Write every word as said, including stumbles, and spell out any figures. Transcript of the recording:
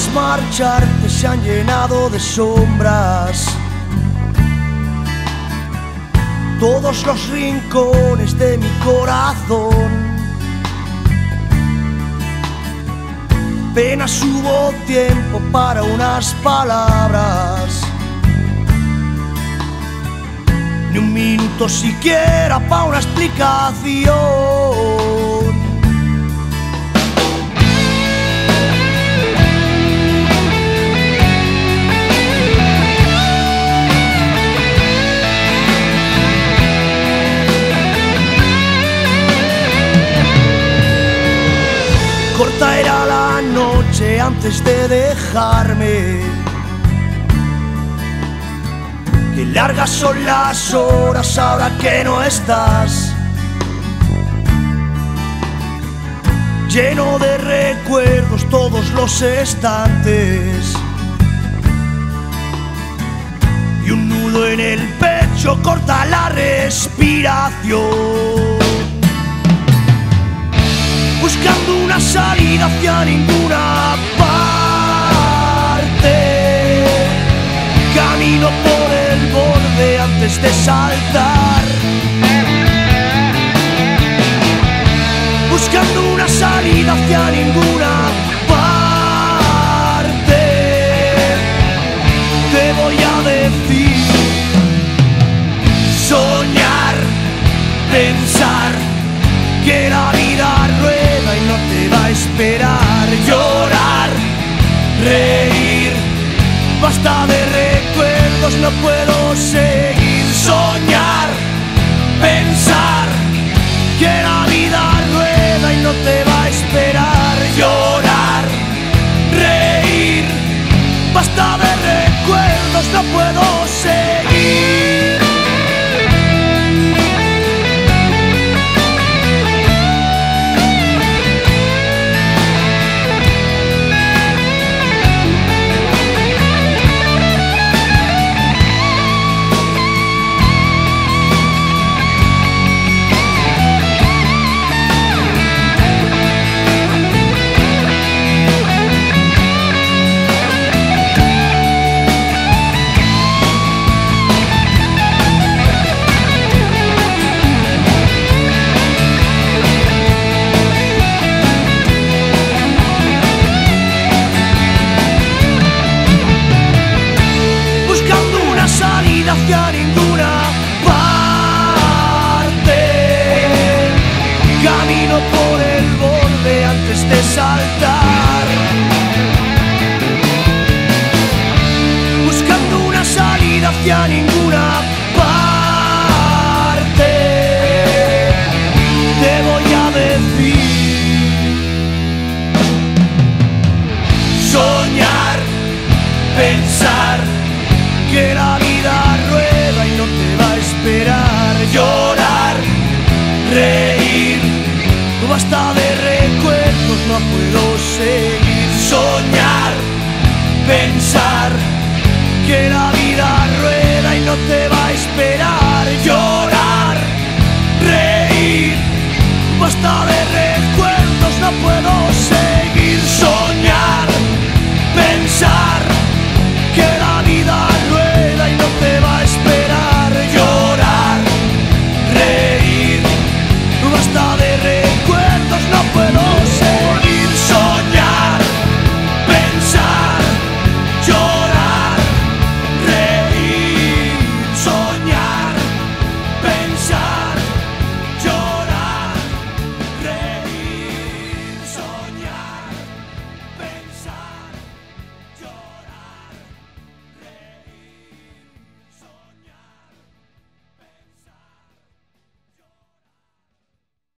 Tras marcharte se han llenado de sombras todos los rincones de mi corazón. Apenas hubo tiempo para unas palabras, ni un minuto siquiera para una explicación. Corta era la noche antes de dejarme, qué largas son las horas ahora que no estás. Lleno de recuerdos todos los estantes, y un nudo en el pecho corta la respiración. Buscando una salida hacia ninguna parte, camino por el borde antes de saltar. Buscando una salida hacia ninguna parte, te voy a decir: soñar, pensar que la vida rueda y no te va a esperar. Llorar, reír, basta de recuerdos, no puedo seguir. Soñar, pensar que la vida rueda y no te va a esperar. Llorar, reír, basta de recuerdos, no puedo seguir. Hacia ninguna parte, camino por el borde antes de saltar. Buscando una salida hacia ninguna parte, te voy a decir: soñar, pensar que la vida rueda y no te va a esperar. Llorar, reír, basta de recuerdos, no puedo seguir. Soñar, pensar que la vida rueda y no te va a esperar. Llorar,